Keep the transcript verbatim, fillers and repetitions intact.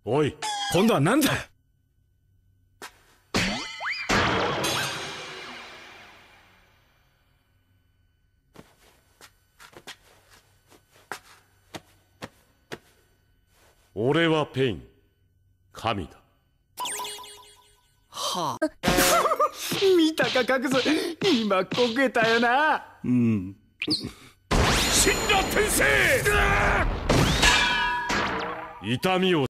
おい、今度は何だ。俺はペイン、神だ。 はあ見たかカクス、今こけたよな。うん。 死んだ天聖。痛みを